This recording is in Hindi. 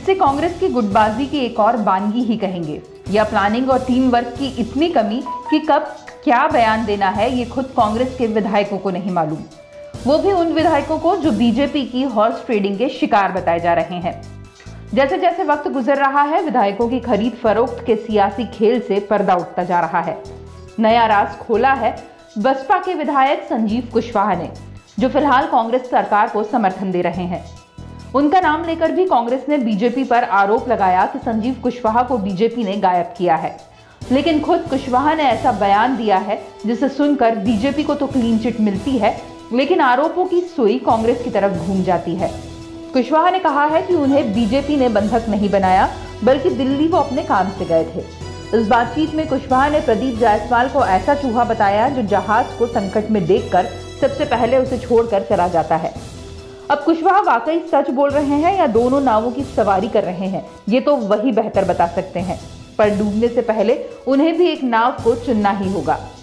इसे कांग्रेस की गुटबाजी की एक और बानगी ही कहेंगे या प्लानिंग और टीम वर्क की इतनी कमी कि कब क्या बयान देना है ये खुद कांग्रेस के विधायकों को नहीं मालूम, वो भी उन विधायकों को जो बीजेपी की हॉर्स ट्रेडिंग के शिकार बताए जा रहे हैं। जैसे जैसे वक्त गुजर रहा है, विधायकों की खरीद फरोख्त के सियासी खेल से पर्दा उठता जा रहा है। नया राज खोला है बसपा के विधायक संजीव कुशवाहा ने, जो फिलहाल कांग्रेस सरकार को समर्थन दे रहे हैं। उनका नाम लेकर भी कांग्रेस ने बीजेपी पर आरोप लगाया कि संजीव कुशवाहा को बीजेपी ने गायब किया है, लेकिन खुद कुशवाहा ने ऐसा बयान दिया है जिसे सुनकर बीजेपी को तो क्लीन चिट मिलती है, लेकिन आरोपों की सुई कांग्रेस की तरफ घूम जाती है। कुशवाहा ने कहा है कि उन्हें बीजेपी ने बंधक नहीं बनाया, बल्कि दिल्ली वो अपने काम से गए थे। इस बातचीत में कुशवाहा ने प्रदीप जायसवाल को ऐसा चूहा बताया जो जहाज को संकट में देखकर सबसे पहले उसे छोड़कर चला जाता है। अब कुशवाहा वाकई सच बोल रहे हैं या दोनों नावों की सवारी कर रहे हैं, ये तो वही बेहतर बता सकते हैं, पर डूबने से पहले उन्हें भी एक नाव को चुनना ही होगा।